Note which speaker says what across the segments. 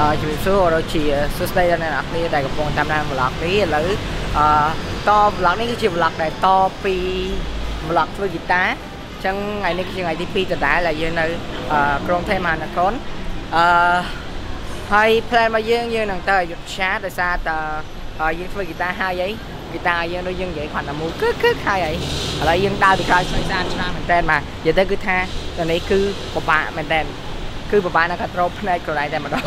Speaker 1: ជំរាបសួរដូចជាសួស្តីដល់អ្នកនរគ្នាដែលកំពុងតាមដាន vlog នេះឥឡូវត vlog នេះគឺជា vlog ដែលតពី vlog ធ្វើហ្គីតាអញ្ចឹងថ្ងៃនេះគឺជាថ្ងៃទី2ដដែលដែលយើងនៅក្រុងថេមហានគរហើយ plan របស់យើងនឹងទៅអយុធ្យាដោយសារតែយើងធ្វើហ្គីតាហើយអីហ្គីតាយើងដូចយើងនិយាយគ្រាន់តែមូលគឺហើយអីឥឡូវយើងដើរពីក្រោយស្រីស្អាតឆ្នាំមែនតើបាទនិយាយទៅគឺថានេះគឺពិបាកមែនតើគឺពិបាកនៅកាត់ត្រូលភ្នែកខ្លួនឯងតែម្ដង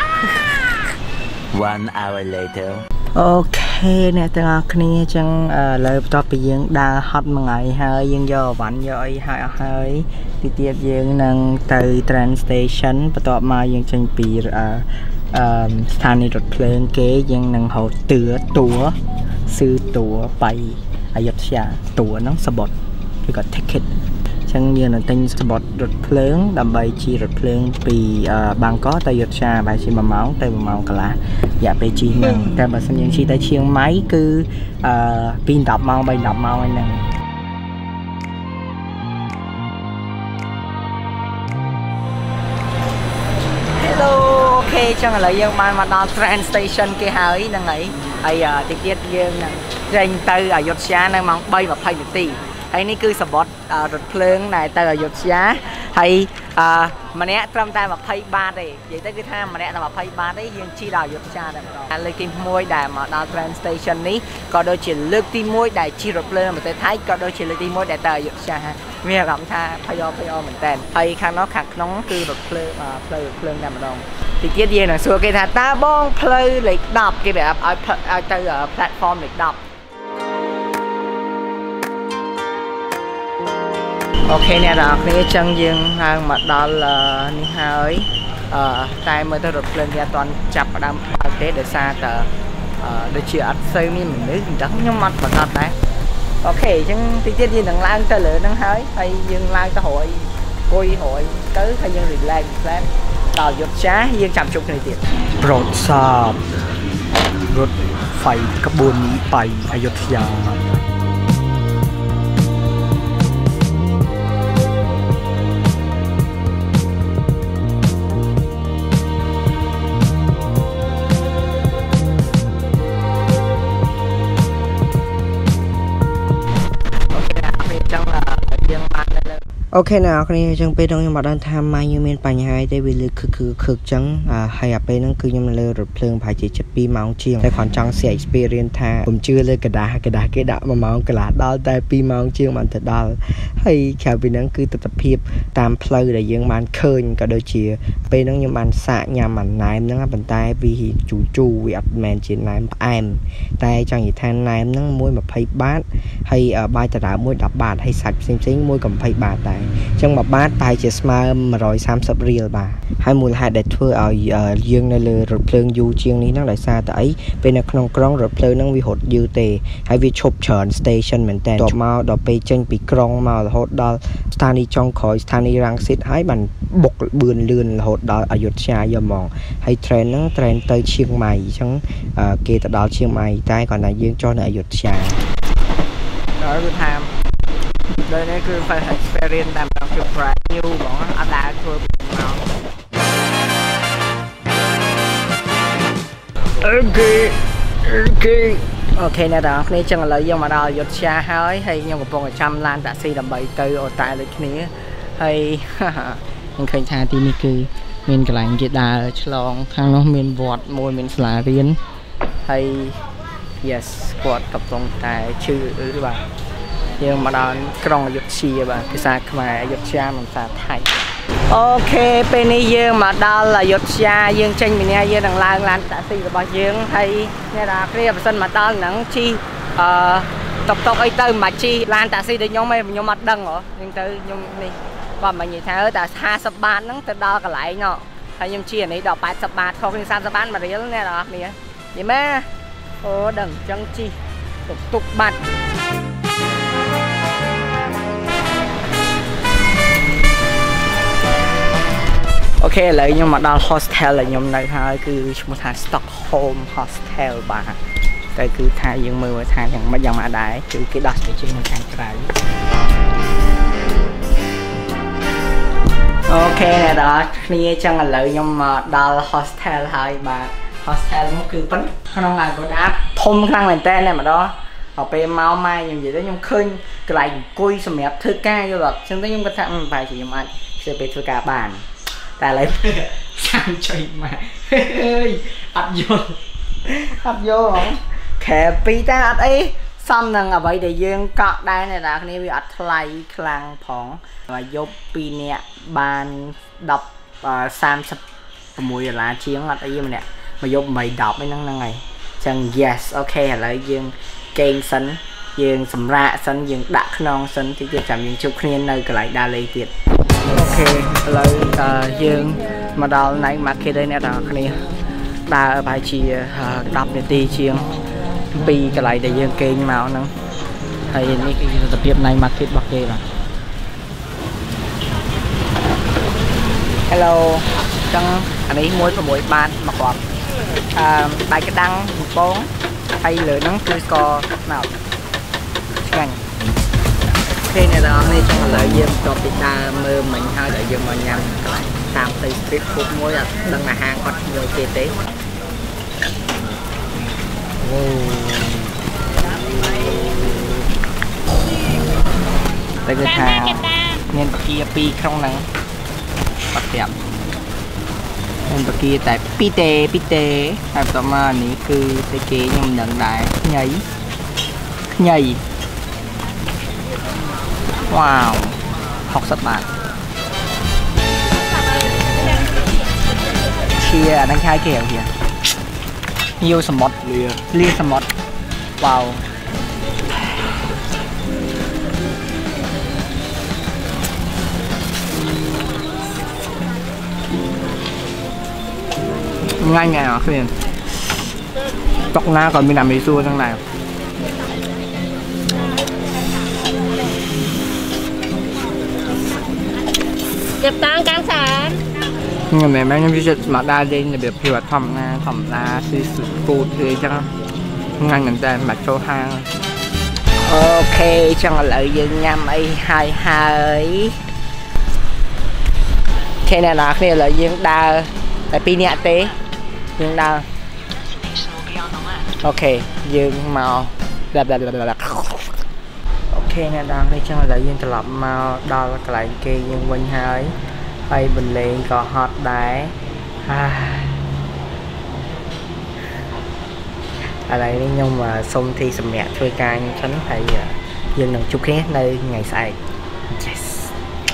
Speaker 2: 1 hour later
Speaker 1: អូខេអ្នកទាំងអស់គ្នាអញ្ចឹងឥឡូវបន្ទាប់ពីយើងដើរហត់មួយថ្ងៃហើយយើងយកអវ៉ាន់យកអីហើយអស់ហើយទីទៀតយើងនឹងទៅ train station បន្ទាប់មកយើងចេញពីស្ថានីយ៍រថភ្លើងគេយើងនឹងហៅតួស៊ឺតួបៃអយុធ្យាតួហ្នឹងសបុតឬក៏ ticket អញ្ចឹងយើងនឹងទិញសបុតរថភ្លើងដើម្បីជិះរថភ្លើងពីបាងកកទៅអយុធ្យាបែរជា1ម៉ោងទៅ1ម៉ោងកន្លះរយៈពេលជិះហ្នឹងតែបើសិនយើងជិះទៅឈៀងម៉ៃគឺពី10ម៉ោង3 10ម៉ោងហ្នឹងអូខេចឹងឥឡូវយើងបានមកដល់ train station គេហើយហ្នឹងហើយតិចទៀតយើងនឹងចេញទៅអយុធ្យានៅម៉ោង 3:20 នាទីហើយនេះគឺសបុតរថភ្លើងដែលទៅអយុធ្យាហើយម្នាក់ត្រឹមតែ20 បាតទេនិយាយទៅគឺថាម្នាក់តែ20 បាតទេយើងជិះដល់អយុធ្យាតែម្ដងលើកទី1ដែលមកដល់ train station នេះក៏ដូចជាលើកទី1ដែលជិះរថភ្លើងនៅប្រទេសថៃក៏ដូចជាលើកទី1ដែលទៅអយុធ្យាមានអារម្មណ៍ថាភ័យមែនតើហើយខាងនោះខាងក្នុងគឺរថភ្លើងផ្លូវរថភ្លើងតែម្ដងទីទៀតយើងនឹងសួរគេថាតើបងផ្លូវលេខ10គេប្រាប់ឲ្យទៅ platform លេខ10អូខេអ្នកនរគ្នាចឹងយើងឡើងមកដល់នេះហើយតែមើលទៅរថភ្លើងវាអត់ទាន់ចាប់ផ្ដើមបើកទេដោយសារតែដូចជាអត់សូវមានមនុស្សអញ្ចឹងខ្ញុំអត់ប្រកាសដែរអូខេអញ្ចឹងតិចទៀតយើងនឹងឡើងទៅលើហ្នឹងហើយយើងឡើងទៅរួយអង្គុយរួយទៅហើយយើង relax ដល់យុទ្ធចាយើងចាំជួបគ្នាទៀតប្រវត្តិសាស្ត្ររថไฟក្បួនไปអយុធ្យាអូខេអ្នកនរគ្នាអញ្ចឹងពេលខ្ញុំមកដល់ថាម៉ៃខ្ញុំមានបញ្ហាទេវាលើខឹកអញ្ចឹងហើយអាពេលហ្នឹងគឺខ្ញុំលើរថភ្លើងប្រហែលជា7ម៉ោងជាងតែគ្រាន់ចង់ share experience ថាខ្ញុំជឿលើกระดาษគេដាក់1ម៉ោងកន្លះដល់តែ2ម៉ោងជាងបានទៅដល់ហើយក្រៅពីហ្នឹងគឺទស្សនវិជ្ជាតាមផ្លូវដែលយើងបានឃើញក៏ដូចជាពេលហ្នឹងខ្ញុំបានសាកញ៉ាំអាណែមហ្នឹងប៉ុន្តែវាជូរវាអត់មែនជាណែមផ្អែមតែចង់និយាយថាណែមហ្នឹងមួយ20 បាតហើយបាយតារាមួយ10 បាតហើយសាច់ផ្សេងមួយក៏20 បាតដែរចឹងមួយបាតតែជាស្មើ130 រៀលបាទហើយមូលហេតុដែលធ្វើឲ្យយើងនៅលើរថភ្លើងយូរជាងនេះហ្នឹងដោយសារតែអីពេលនៅក្នុងក្រុងរថភ្លើងហ្នឹងវារត់យឺតទេហើយវាឈប់ច្រើន station មែនតើតមកដល់ពេលចេញពីក្រុងមករហូតដល់ស្ថានីយ៍ចុងក្រោយស្ថានីយ៍រ៉ាំងស៊ីតហើយបានបុកបឿនលឿនរហូតដល់អយុធ្យាយកហ្មងហើយ train ហ្នឹង train ទៅឈៀងម៉ៃអញ្ចឹងគេទៅដល់ឈៀងម៉ៃតែគ្រាន់តែយើងចុះនៅអយុធ្យាដល់គឺថាđây này cứ phải experience làm bằng chụp brand new bọn anh đã thôi nào ok nè đó này chẳng là do mà đào giật xa hơi hay nhau một vòng 100 lan taxi đầm bậy từ ở tại lịch này hay mình khơi xa thì cứ mình cái lạnh cái đà chlong khang nó mình vọt môi mình là riêng hay yes quạt tập vòng tại chữ các bạn nhưng mà đó trongยุทธชีបាទភាសាខ្មែរយុទ្ធជាមិនភាសាថៃអូខេពេលនេះយើងមកដល់យុទ្ធជាយើងចេញពីនេះយើងនឹងឡើងឡានតាក់ស៊ីរបស់យើងហើយអ្នកនរគ្នាបើសិនមកដល់ហ្នឹងជីតុកអីទៅមិនជីឡានតាក់ស៊ីដូចខ្ញុំឯងខ្ញុំអត់ដឹងហ៎ហ្នឹងទៅខ្ញុំនេះគាត់មិននិយាយថាតែ50 បាតហ្នឹងទៅដល់កន្លែងនោះហើយខ្ញុំជីអានេះដល់80 បាតខុសគ្នា30 បាត1រៀលអ្នកនរគ្នានិយាយមែនអូដឹងអញ្ចឹងជីតុកបាត់អូខេឥឡូវខ្ញុំមកដល់ hostel ដែលខ្ញុំនៅហើយគឺឈ្មោះថា Stockholm Hostel បាទតែគឺថាយើងមើលថាយ៉ាងម៉េចយ៉ាងម៉េចដែរគឺគេដោះស្បែកជើងនៅខាងក្រៅ ok nè đó kia chân là lợi nhưng mà đào hostel hai bà hostel nó cứ bắn nó là có đá thông khăn này tên này mà đó họ pe mau mai như vậy đó nhưng khơi cái lại cùi sầm mẹp thư ca cho là chân tới nhưng cái thằng phải chỉ mà sẽ bị thư ca bàn tại lại sang chơi mà ấp vô không kẹp pi ta ấp ấy xong nè ở vậy để dương cọt đây này là cái này bị ấp lại khang phỏng và vô pi nè bàn đọc sam sập mùi là chiếng ấp ấy mà nè mà vô mày đọc mấy năng này chân yes ok lại dương kênh sân dương sầm ra sân dương đặt non sân thì chạm dương chụp khiên nơi cái lại đa lây tiệt ok lời dương mà đào này mà kia đây nè đó cái này đa ở bài chỉ đọc để ti chiêng pi cái lại để dương kênh màu nè hay những cái tập tiếp này market bạc kê là hello chân anh ấy mỗi ban mà còn bài cái đăng một bốn hay lửa nắng tươi co nào ngành khi này đó này trong lợi dương cho pita mơ mình hơi lợi dương mà nhằm làm từ street food mỗi là đằng là hàng bắt người kia tế đây cái thà nên kia pi không nắng bắt đẹp nên kia tại pite hay tao mà ní cứ cái kia nhưng nhận đại nhảy wow học rất bạn chia đang khai kiểu kìa nhiều sầm mót lia sầm mót wow ngay ngày nào phiền tóc na còn mình làm mì xua trong này
Speaker 2: Chụp tăng căng sản
Speaker 1: nhưng mà mấy em sẽ mà đa lên là việc hiệu thầm na si food thì chẳng ngay người ta mặc cho hàng ok chẳng là lợi dương nhâm ấy hai thế này là khi lợi dương đa tại pi nhẹ tế dương đa ok dương màu đẹp ok nè đang đây chẳng là dương tập màu đo là cái kia dương quanh hơi bay bình liền có hot đá ở đây nhưng mà xong thì sầm mẹ chơi ca nhưng tránh phải dương đừng chút khác nơi ngày xài yes.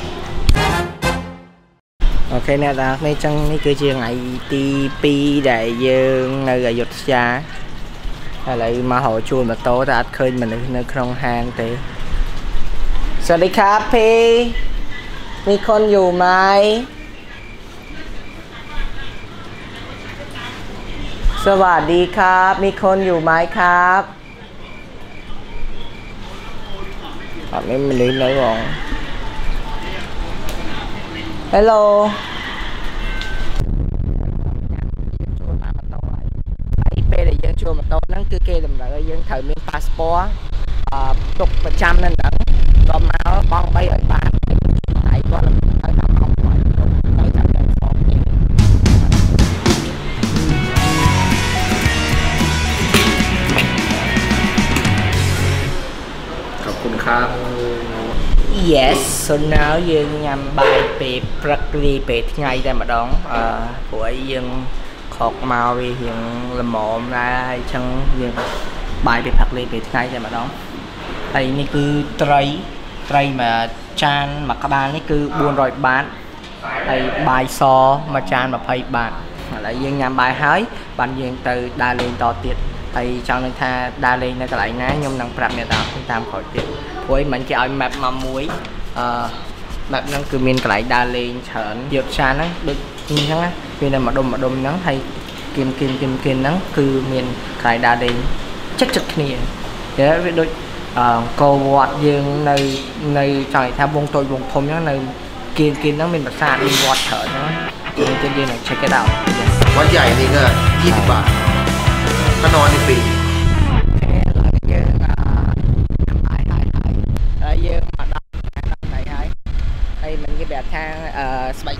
Speaker 1: Ok nè đó đây chẳng cái chuyện này TP để dương nơi gà giọt xa hay lại mà họ chua mà tố ta khơi mình nơi không hàng thìสวัสดีครับพี่มีคนอยู่ไหมสวัสดีครับมีคนอยู่ไหมครับอันนี้มันลิ้นเลยบอก hello IP để dân chùa mà tôi nắng cứ kê làm lại dân thời miền passport tục 100 nên đẳng còn máu bong bay ở bàn tại có là ở thăm học ngoài tới thăm đại phòngขอบคุณครับ yes so now យើងញ៉ាំបាយពេលព្រឹករីពេលថ្ងៃតែម្ដងព្រោះអីយើងខកមកវារៀងល្មមដែរហើយចឹងយើងបាយពេលព្រឹករីពេលថ្ងៃតែម្ដងហើយនេះគឺត្រីមួយចានមួយក្បាលនេះគឺ400 បាតហើយបាយសមួយចាន20 បាតឥឡូវយើងញ៉ាំបាយហើយបានយើងទៅដើរលេងតទៀតហើយចង់នឹងថាដើរលេងនៅកន្លែងណាខ្ញុំនឹងប្រាប់អ្នកតាមក្រោយទៀតព្រោះមិនគេឲ្យ map មកមួយmap ហ្នឹងគឺមានកន្លែងដើរលេងច្រើនយកចានហ្នឹងដូចនេះហ្នឹងណាវានៅម្ដុំហ្នឹងហើយគៀនហ្នឹងគឺមានកន្លែងដើរលេងចិត្តគ្នាតែវាដូចកោវត្តយើងនៅចង់ថាវងតូចវងធំហ្នឹងនៅគៀនហ្នឹងមានប្រាសាទមានវត្តច្រើនហ្នឹងយើងនឹង check it out
Speaker 3: วัดใหญ่นี่ก็20 บาทถ้านอนในฟรี
Speaker 1: យើងយើងមកដល់nàyហើយហើយmình cái แบบថាស្បែក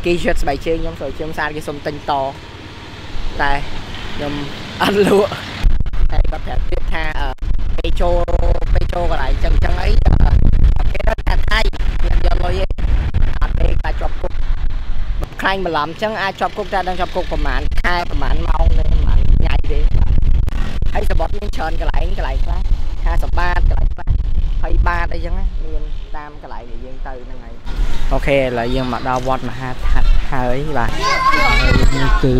Speaker 1: គេជិតស្បែកជើងខ្ញុំស្បែកជើងស្អាតគេសុំទិញតតែខ្ញុំអត់លក់ហើយគាត់ប្រាប់ទៀតថាពេលចូលកន្លែងចឹងអីគេថាថៃខ្ញុំយកលុយឯងអត់ទេតែជាប់គុកខ្លាញ់បន្លំចឹងអាចជាប់គុកតែដឹងជាប់គុកប្រហែលខែប្រហែលម៉ោងទេប្រហែលញ៉ៃទេហើយសបត់មានច្រើនកន្លែងខ្លះ50 បាតកន្លែងខ្លះ20 បាតអីចឹងមានតាមកន្លែងដែលយើងទៅហ្នឹងហើយអូខេឥឡូវយើងមកដល់វត្តមហាថាតុហើយបាទនេះគឺ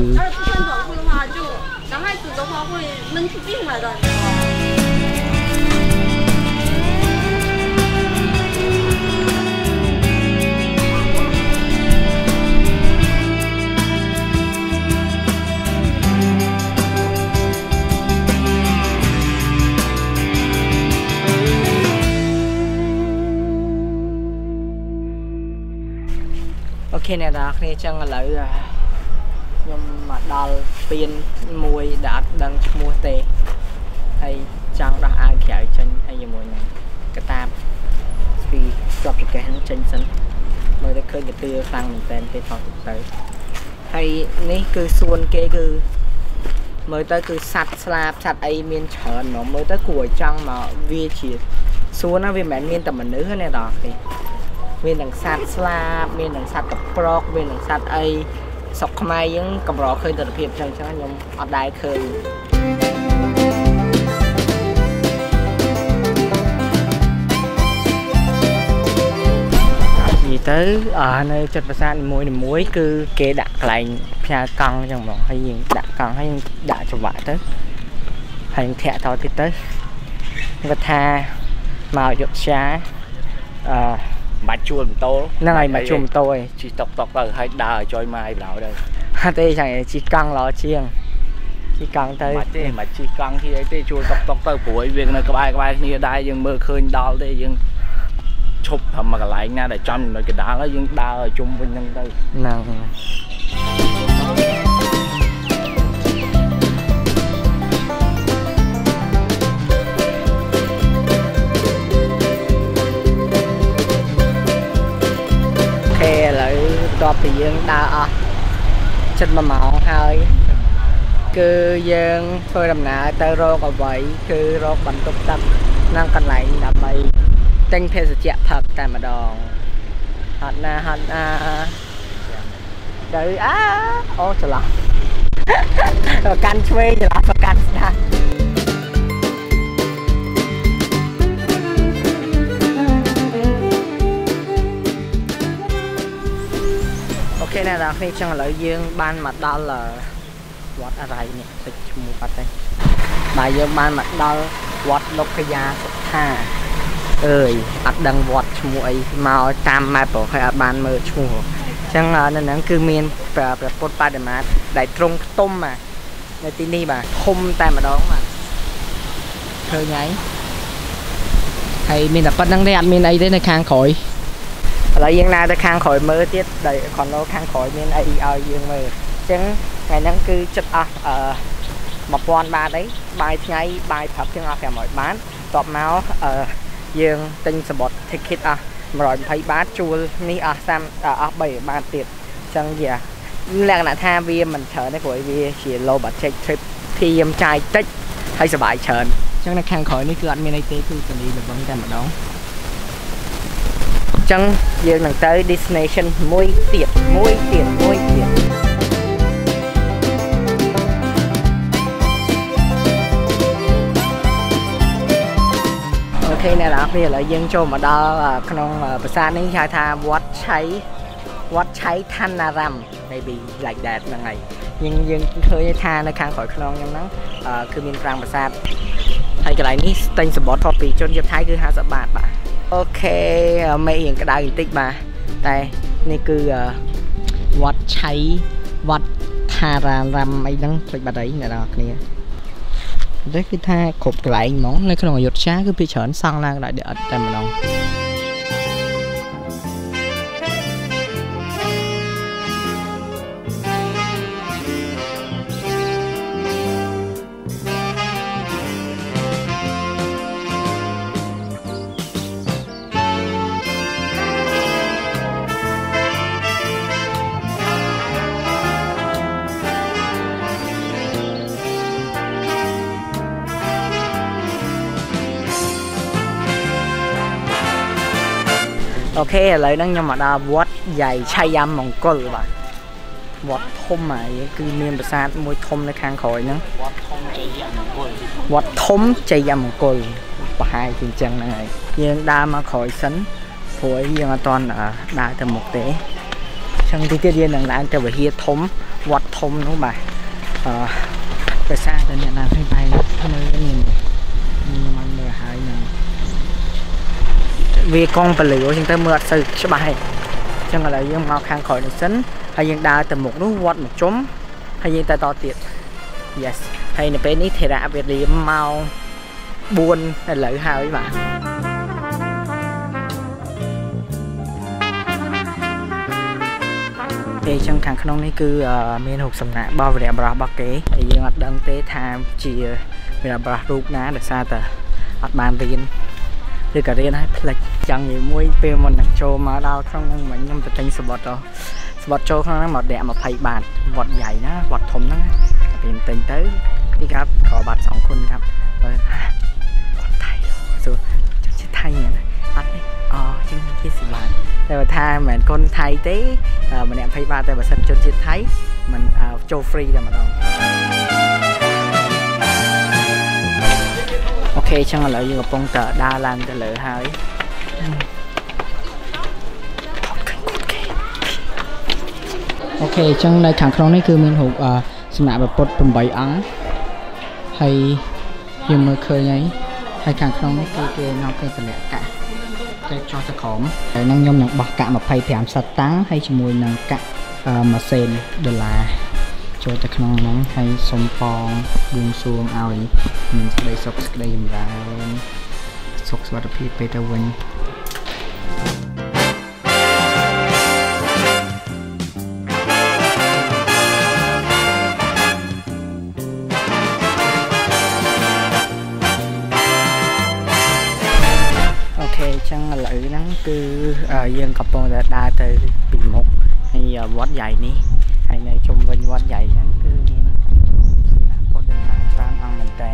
Speaker 1: អូខេអ្នកនរគ្នាចឹងឥឡូវខ្ញុំមកដល់ស្ពានមួយដែលអត់ដឹងឈ្មោះទេហើយចង់ដោះអាវក្រៅចេញហើយជាមួយនឹងកតាបស្ពីជាប់ចង្កេះហ្នឹងចេញសិនមើលទៅឃើញកន្ទឿខ្លាំងមែនតើគេថតទៅហើយនេះគឺសួនគេគឺមើលទៅគឺសัตว์ស្លាបសัตว์អីមានច្រើនហ្មងមើលទៅគួរឲ្យចង់មកវាជាសួនណាវាមិនមែនមានតែមនុស្សទេអ្នកនរគ្នាមាននឹងសัตว์ស្លាបមាននឹងសัตว์កប្រកមាននឹងសัตว์អីស្រុកខ្មែរយើងកម្រឃើញទស្សនភាពចឹងខ្ញុំអត់ដែលឃើញនិយាយទៅនៅចិត្តប្រាសាទនីមួយគឺគេដាក់កន្លែងផ្ញើកង់ចឹងហ្មងហើយយើងដាក់កង់ហើយយើងដាក់ចង្វាក់ទៅហើយយើងធាក់តទៀតទៅគាត់ថាមកយុទ្ធសាបាច់ជួលម៉ូតូហ្នឹងហើយមកជួលម៉ូតូឯងជិះតុកទៅហើយដើរឲ្យចុយម៉ាយបណ្ដោយទៅអត់ទេchẳngជិះកង់ល្អជាងជិះកង់ទៅមិនទេមិនជិះកង់ទីអីទេជួលតុកទៅព្រោះវានៅក្បែរគ្នាដែរយើងមើលឃើញដល់ទេយើងឈប់ប្រហែលមួយកន្លែងណាដែលចំនៅកណ្ដាលហើយយើងដើរឲ្យជុំវិញហ្នឹងទៅហ្នឹងឥឡូវបន្ទាប់ពីយើងដើរអស់ជិត1 ម៉ោងហើយគឺយើងធ្វើដំណើរទៅរកអ្វីគឺរកបន្ទប់ទឹកនិងកន្លែងដើម្បីទិញភេសជ្ជៈផឹកតែម្ដងហត់ណាទៅអូច្រឡំកាន់ឆ្វេងច្រឡំកាន់ស្ដាំអូខេអ្នកនរគ្នាចឹងឥឡូវយើងបានមកដល់វត្តអរ៉ៃនេះទឹកឈ្មោះបាត់ទេបាទយើងបានមកដល់វត្តលោកកយាសុថាអើយអត់ដឹងវត្តឈ្មោះអីមកតាមម៉ែប្រហែលអត់បានមើលឈ្មោះអញ្ចឹងនៅហ្នឹងគឺមានព្រះពុទ្ធបដិមាដែលទ្រង់ខ្ទង់នៅទីនេះបាទធំតែម្ដងបាទឃើញហើយមានតែប៉ុណ្្នឹងទេអត់មានអីទេនៅខាងក្រោយឥឡូវយើងដើរទៅខាងក្រោយមើលទៀតដែលគាត់នៅខាងក្រោយមានអីឲ្យយើងមើលអញ្ចឹងថ្ងៃហ្នឹងគឺចិត្តអស់1000 បាតអីបាយថ្ងៃបាយព្រឹកជាងអស់500 បាតតបមកយើងទិញសម្បត្តិ ticket អស់120 បាតជួលនេះអស់3បាតទៀតអញ្ចឹងវាលក្ខណៈថាវាមិនច្រើនទេព្រោះវាជា low budget trip ធៀមចាយតិចហើយសប្បាយច្រើនអញ្ចឹងនៅខាងក្រោយនេះគឺអត់មានអីទេគឺទនីល្វឹងតែម្ដងអញ្ចឹងយើងនឹងទៅ destination មួយទៀតអូខេអ្នកនរគ្នាឥឡូវយើងចូលមកដល់ក្នុងប្រាសាទនេះហៅថាវត្តឆៃឋានារាម maybe like that ហ្នឹងហើយយើងឃើញថានៅខាងក្រោយខ្នងហ្នឹងគឺមាន5ប្រាសាទហើយកន្លែងនេះទិញសម្បត្តិពីជនជាតិថៃគឺ50 បាតបាទអូខេមេរៀងក្តៅបន្តិចបាទតែនេះគឺវត្តឆៃវត្តថារាមអីហ្នឹងភ្លេចបាត់អីអ្នកនរគ្នានេះគឺថាគ្រប់កន្លែងហ្មងនៅក្នុងអយុធ្យាគឺពីច្រើនសង់ឡើងដោយឥតតែម្ដង អូ ok lấy đang nhưng mà đa vót dày chay âm mong col vậy vót thôm mà cứ miền bờ sa môi thôm nó khang khỏi nữa vót thôm chay âm mong col và hai chuyện chân này nhưng đa mà khỏi sấn phối nhưng toàn ở đa từ một tế trong tí tiết yên là từ về hier thôm vót thôm đúng không bà bờ sa từ nhà nào hay bay nơi cái nhìn nhưng mà mưa hai này vì con phải lựa chúng ta mưa sự cho bài chẳng là dương mau khang khỏi được sấn hay dương đa từ một nút vót một chấm hay dương ta to tiệt yes hay là bên ít thì đã việc đi mau buồn là lợi hai với bạn thì trong thằng không này cứ miền hộp sầm nạ bao về bờ bắc kế thì dương mặt đăng tế tham chỉ về bờ rụp ná được xa tờ mặt bàn riêng được cả riêng hay plek chẳng gì muối pe mình show mà đào không mình nhưng mà tính sport show không mà đẹp mà phải bàn vọt dày nó vọt thùng nó tìm tình tới đi gặp có bạn 2 คนครับคนไทยrồiจะไทยเนี่ยอัดนี่จึง20 บาทแต่ว่าถ้าเหมือนคนไทยเต้มันเนี่ยphải bànแต่ว่าสัญชนជាតិไทยมันโจฟรีแต่มาดองok chẳng là dương phong tờ đa lan tờ lỡ hai ok chẳng này thằng không này cứ mình hụt xem lại bột bầm bầy ắng hay dương mới khơi nhấy hay thằng không này cứ nó cứ tờ lẹ cả cái cho tờ khóm năng nhom nặng bạc cả mà phải thèm sạch tán hay chỉ mùi nặng cả mà sen để là cho ta khăn nắng hay sông phong buông xuông ao ấy mình sẽ đây sọc đây mình ra sọc vào phía Peter Win ok chẳng là lợi nắng cứ dân cặp bông đã đa từ bình một hay vót dày ní hay này chung quanh vót dày nắng cứ có đừng làm sao ăn mình tên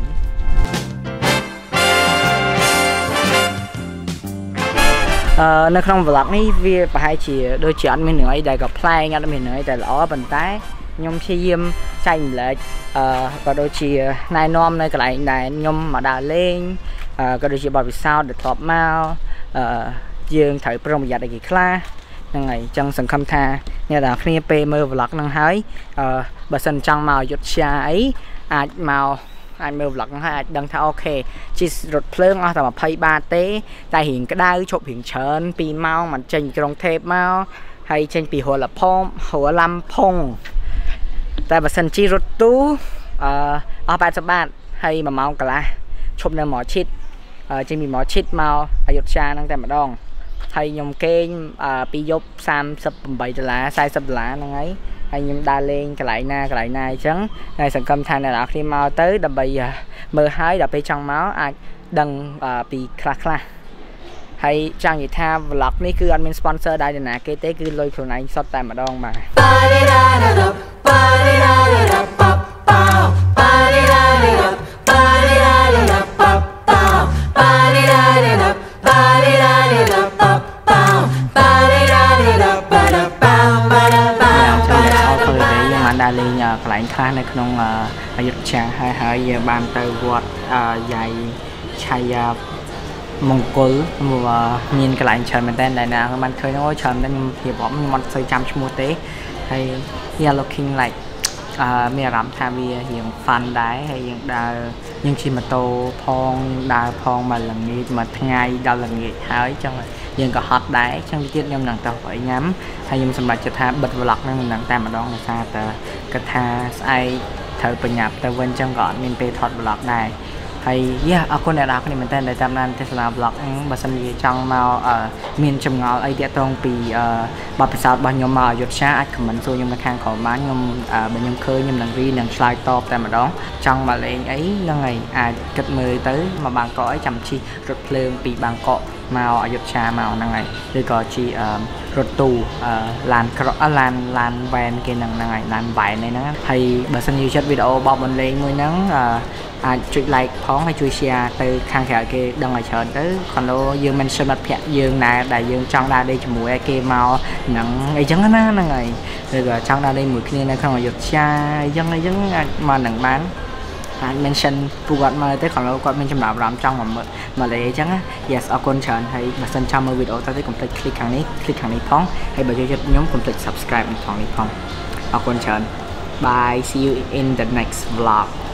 Speaker 1: nó không vlog ní vì phải chỉ đôi chuyện mình nói đây gặp play nghe mình nói tại lõ bàn tay nhom chi diêm xanh lại và đôi chỉ nai nom này cái lại này nhom mà đà lên cái đôi chỉ bảo vì sao được top mau dương thử prong giặt để kla ngày trong sân khâm tha nghe là khi pe mơ vlog năng hái bà sân trăng màu giọt xa ấy màu anh mơ vlog năng hái đăng thao ok chỉ rụt phơn ở mà phay ba tế tại hiện cái đai chụp hiện trơn pi mau mà trên trong thép mau hay trên pi hồ là phong hồ lâm phong tại bà sân chi rụt tú ở bạn hay mà mau cả là chụp nên mỏ chít trên bị mỏ chít mau ở giọt xa năng tại mà đong hay nhom kê pi dốc 37 lá sai sập lá năng ấy hay nhom đa lên cái lại này chấn này sản phẩm than này là khi mau tới đập bây mơ hái đập bên trong máu đằng pi kla hay trang gì tha vlog này cứ admin sponsor đây nè cái tế cứ lôi khẩu này sót tay mà đong mà đa lên lại khá này không dịch trạng hay giờ bàn từ vọt dài chay mông cối mà nhìn cái lại trời mình tên này nè mình khơi nó trời nên thì bóng một xây trăm mua tế hay giờ looking like mẹ làm tham vi hiện fan đái hay hiện đa nhưng chỉ mà tô phong đa phong mà lần nghĩ mà ngày đau lần nghĩ hái trong này nhưng có hot đái trong tiết nhom nặng tàu phải nhắm hay nhom sầm bạch cho tha bật vlog nên nặng tam mà đón là xa tờ cái tha ai thợ bật nhập tờ bên trong gọn nên pe thọt vlog này hay con này là con này mình tên là tam nan Tesla vlog mà xem gì trong màu miền trồng ngõ ấy địa tông bị bao bì bao nhiêu màu giọt xa ai comment xui nhưng mà khang khỏi bán nhưng bên nhom khơi nhưng lần vi lần slide top tại mà đón trong mà lên ấy là ngày kết mười tới mà bạn có ấy chăm chi rực lên bị bạn cọ màu ở giọt xa màu năng này rồi có chi rốt tù lan ven kia năng này lan vải này nó hay bà xem nhiều chất video bao mình lên mới nắng
Speaker 4: ជួយ like ផងហើយជួយ share ទៅខាងក្រៅគេដឹងឲ្យច្រើនទៅcòn đâu យើង mention មិត្តភ័ក្ដិយើងណាដែលយើងចង់ដើរដេកជាមួយឲ្យគេមកហ្នឹងអីចឹងណាហ្នឹងហើយឬក៏ចង់ដើរដេកមួយគ្នានៅក្នុងអយុធ្យាអីចឹងអាចមកនឹងបានអាច mention ពួកគាត់មកទៅcòn đâu គាត់មានចំណាប់អារម្មណ៍ចង់មកលេអញ្ចឹង yes អរគុណច្រើនហើយបើសិនចង់មើលវីដេអូតទៅកុំភ្លេច click ខាងនេះផងហើយបើចូលចិត្តខ្ញុំកុំភ្លេច subscribe ផងនេះផងអរគុណច្រើន bye see you in the next vlog